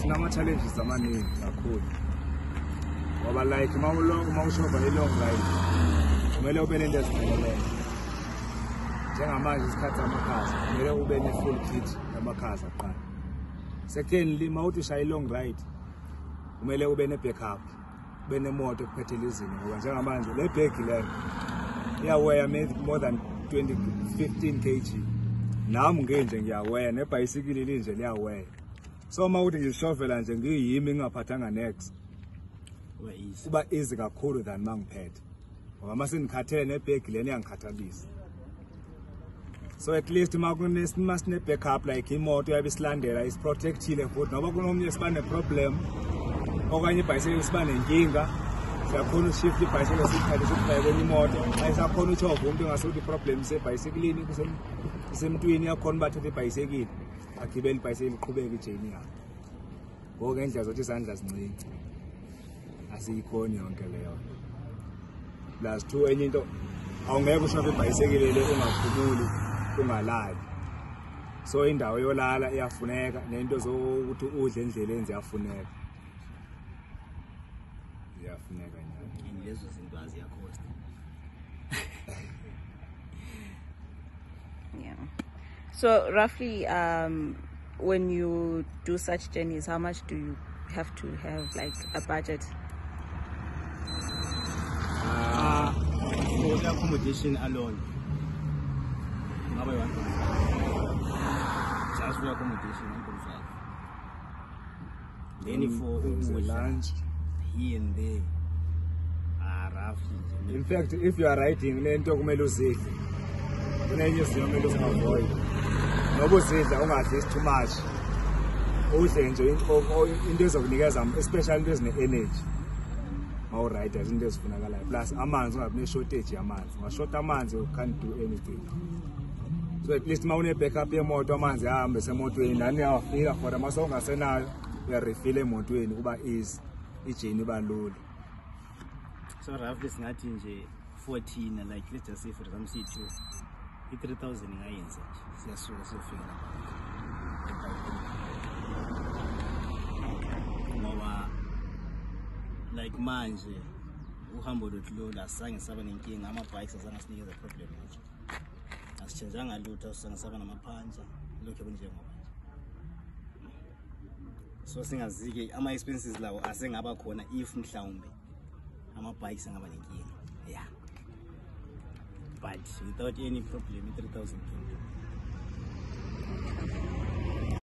sinama-challenges amaningi kakhulu ngoba like uma ushova i-long ride kumele ube nento ezifaneleyo njengamanje isikhathi samakhaza kumele ube ne-full kit yamakhaza kuqala. Secondly, uma uthi ushaya i-long ride kumele ube ne-backup, ube nemoto ekuphethela izinto ngoba njengamanje le bhegi leyo iyaweya more than 15 kg. Nami nginje ngiyaweya, nebhayisikili linje liyaweya. So uma uthi ngishovela nje ngiyimi ngingaphathanga next kuba easy kakhulu than mangiphethe ngoba mase ngikhathele nebhegi leni iyangikhathalisa. So at least must ne backup like imoto yabe silandela is protectile futhi ngoba kunomnye sibane problem okanye ibhayisikili sibane inkinga siyakhona ushift ibhayisikili sikhathi sokubheka imoto ayisakhona uchova umuntu engasuthi problem sebhayisikilini kusemntwini yakhona bathatha ibhayisikili agibele ibhayisikili iqhubeke ijourney yakhe. Ngoku ngendlela zothi isandla sincinci asiyikhoni yonke leyo. Plus 2 enye into awungeke ushove ibhayisikili le ungakhululi ungalali. So indawo yolala iyafuneka nento zokuthi udle endleleni ziyafuneka. Ziyafuneka njalo. Lezo zinto aziyakhosta. Yeah. So roughly when you do such journeys, how much do you have to have like a budget? For the accommodation alone, just for accommodation 1.5. Then for lunch here and there, roughly. In fact, if you are riding lento kumele uzidle. Kunenye izinto kumele uzingaavoid. Ngoba uzidla ungadli too much. Udle nje into ezokunikeza especially into ezine-energy. Ride into ezifunakalayo. Plus amanzi ungabi ne-shortage yamanzi. Ungashota amanzi you can't do anything. So at least uma une-backup yemoto amanzi ahambe semotweni nani uyawafika for mase ungasenayo uyarefill emotweni kuba easy ijourney iba lula. So roughly singathi nje 14 like let's just say for example C2 i-3,000 ngayenza nje siyasuka siyofika ngoba like manje uhambo lwethu lolu asange saba nenkinga, ama-bikes azange asinikeza problem nje asichenjanga lutho, asange saba namaphanja lokho kunjengoba nje. So singazike ama-expenses lawo asengaba khona if mhlawumbe ama-bikes angaba nenkinga, yeah, but without any problem 3,000.